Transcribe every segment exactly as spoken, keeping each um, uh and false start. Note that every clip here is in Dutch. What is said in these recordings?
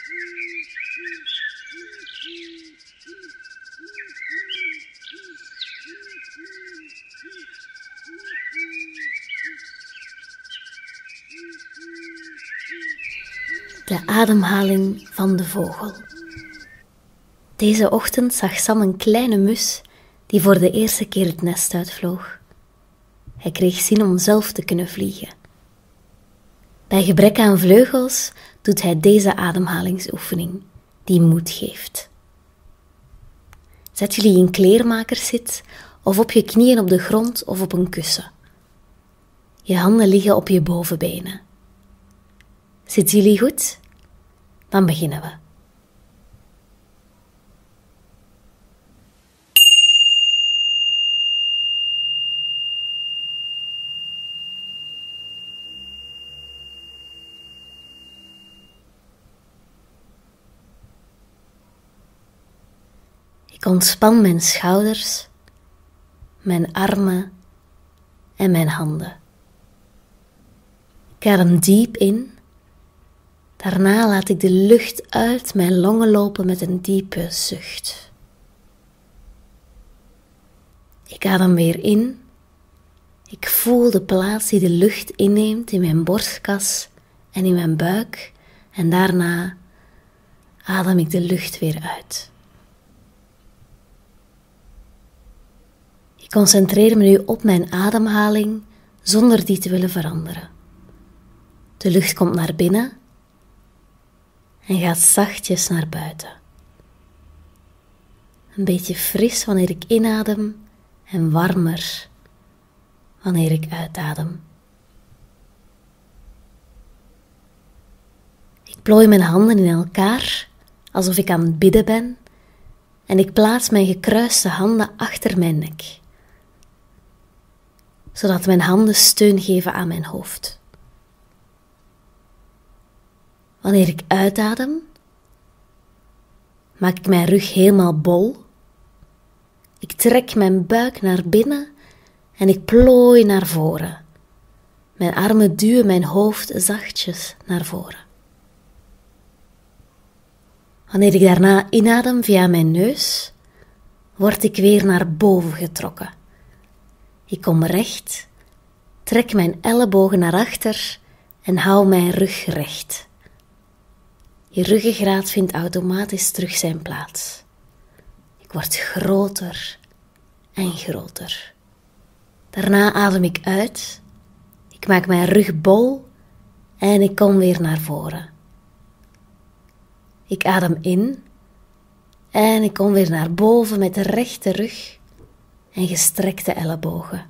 De ademhaling van de vogel. Deze ochtend zag Sam een kleine mus die voor de eerste keer het nest uitvloog. Hij kreeg zin om zelf te kunnen vliegen. Bij gebrek aan vleugels doet hij deze ademhalingsoefening, die moed geeft. Zet jullie in kleermakerszit of op je knieën op de grond of op een kussen. Je handen liggen op je bovenbenen. Zitten jullie goed? Dan beginnen we. Ik ontspan mijn schouders, mijn armen en mijn handen. Ik adem diep in. Daarna laat ik de lucht uit mijn longen lopen met een diepe zucht. Ik adem weer in. Ik voel de plaats die de lucht inneemt in mijn borstkas en in mijn buik. En daarna adem ik de lucht weer uit. Ik concentreer me nu op mijn ademhaling zonder die te willen veranderen. De lucht komt naar binnen en gaat zachtjes naar buiten. Een beetje fris wanneer ik inadem en warmer wanneer ik uitadem. Ik plooi mijn handen in elkaar alsof ik aan het bidden ben en ik plaats mijn gekruiste handen achter mijn nek, zodat mijn handen steun geven aan mijn hoofd. Wanneer ik uitadem, maak ik mijn rug helemaal bol. Ik trek mijn buik naar binnen en ik plooi naar voren. Mijn armen duwen mijn hoofd zachtjes naar voren. Wanneer ik daarna inadem via mijn neus, word ik weer naar boven getrokken. Ik kom recht, trek mijn ellebogen naar achter en hou mijn rug recht. Je ruggengraat vindt automatisch terug zijn plaats. Ik word groter en groter. Daarna adem ik uit. Ik maak mijn rug bol en ik kom weer naar voren. Ik adem in en ik kom weer naar boven met de rechte rug en gestrekte ellebogen.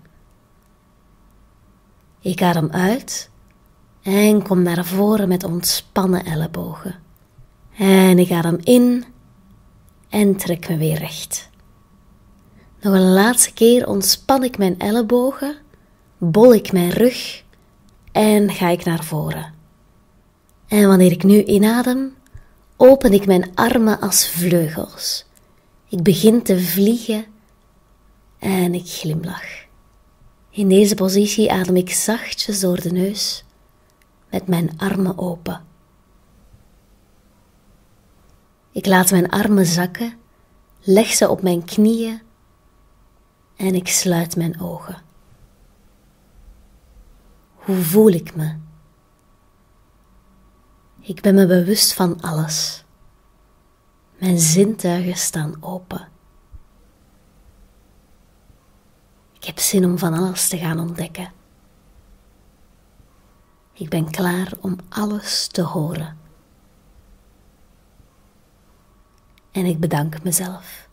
Ik adem uit en kom naar voren met ontspannen ellebogen. En ik adem in en trek me weer recht. Nog een laatste keer ontspan ik mijn ellebogen, bol ik mijn rug en ga ik naar voren. En wanneer ik nu inadem, open ik mijn armen als vleugels. Ik begin te vliegen en ik glimlach. In deze positie adem ik zachtjes door de neus met mijn armen open. Ik laat mijn armen zakken, leg ze op mijn knieën en ik sluit mijn ogen. Hoe voel ik me? Ik ben me bewust van alles. Mijn zintuigen staan open. Ik heb zin om van alles te gaan ontdekken. Ik ben klaar om alles te horen. En ik bedank mezelf.